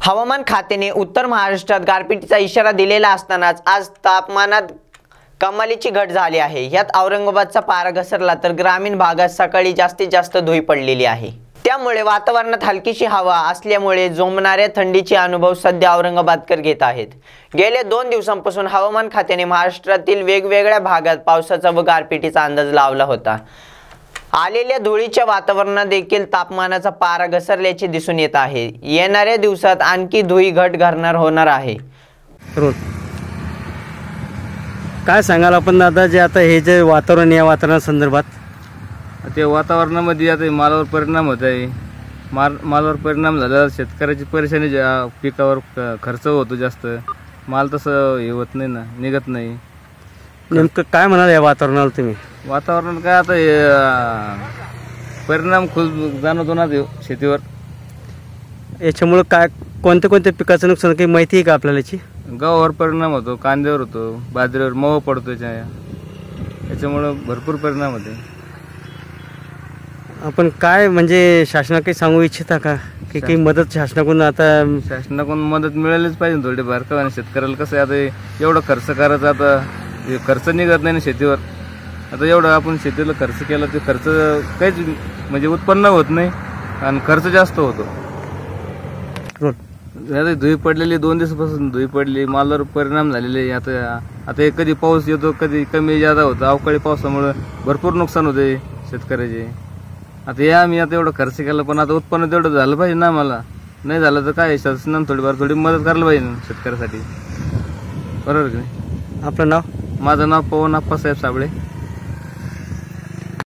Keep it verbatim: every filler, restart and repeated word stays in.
हवामान खात्याने उत्तर महाराष्ट्रात गारपिटीचा इशारा दिलेला असतानाच आज तापमानात कमालीची घट झाली आहे। यात औरंगाबादचा पारा घसरला तर ग्रामीण भागात सकाळी जास्तीत जास्त धुळी पडलेली आहे। त्यामुळे वातावरणात हलकीशी हवा असल्यामुळे जोमणाऱ्या थंडीचे अनुभव सध्या औरंगाबादकर घेत आहेत। गेल्या दोन दिवसांपासून हवामान खात्याने महाराष्ट्रातील वेगवेगळ्या भागात पावसाचा व गारपिटीचा अंदाज लावला होता। आलेल्या धुळीच्या वातावरणात देखील तापमानाचा पारा घसरल्याचे दिसून येत आहे। येणाऱ्या दिवसात आणखी धुळी घट घडणार होणार आहे। काय सांगाल आपण आता जे आता हे जे वातावरण या वातावरणासंदर्भात ते वातावरणामध्ये आता मालावर परिणाम होत आहे। माल मालावर परिणाम झाला शेतकऱ्याची परेशानी पिकावर खर्च होतो जास्त, माल तसं हे होत नाही ना, निघत नाही। नेमकं काय म्हणाल या वातावरणाला तुम्ही? वातावरण काय आता परिणाम खूप जाणवतो ना शेतीवर। याच्यामुळे काय कोणत्या कोणत्या पिकाचं नुकसान काही माहिती आहे का आपल्याला? याची गव्हावर परिणाम होतो, कांद्यावर होतो, बाजरीवर मव पडतो, याच्यामुळे भरपूर परिणाम होते। आपण काय म्हणजे शासनाला काही सांगू इच्छिता का की काही मदत शासनाकडून? आता शासनाकडून मदत मिळालीच पाहिजे थोडीफार, का शेतकऱ्याला कसं आहे आता एवढं खर्च करायचा, आता खर्च निघत नाही ना शेतीवर। आता एवढं आपण शेतीला खर्च केला ते खर्च काहीच म्हणजे उत्पन्न होत नाही आणि खर्च जास्त होतो। आता धुई पडलेली दोन दिवसापासून धुई पडली, मालावर परिणाम झालेले। आता आता कधी पाऊस येतो, कधी कमी जादा होतो। अवकाळी पावसामुळे भरपूर नुकसान होते शेतकऱ्याचे। आता या आम्ही आता एवढं खर्च केला पण आता उत्पन्न तेवढं झालं पाहिजे ना, मला नाही झालं तर काय शासनानं थोडीफार थोडी मदत करायला पाहिजे शेतकऱ्यासाठी, बरोबर की नाही? आपलं नाव? माझं नाव पवन आप्पासाहेब साबळे।